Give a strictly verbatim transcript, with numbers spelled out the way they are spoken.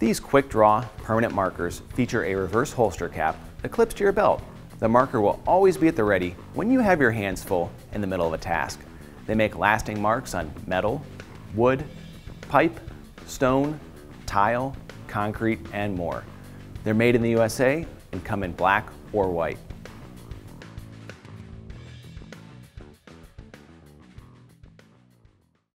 These Quickdraw permanent markers feature a reverse holster cap that clips to your belt. The marker will always be at the ready when you have your hands full in the middle of a task. They make lasting marks on metal, wood, pipe, stone, tile, concrete, and more. They're made in the U S A and come in black or white.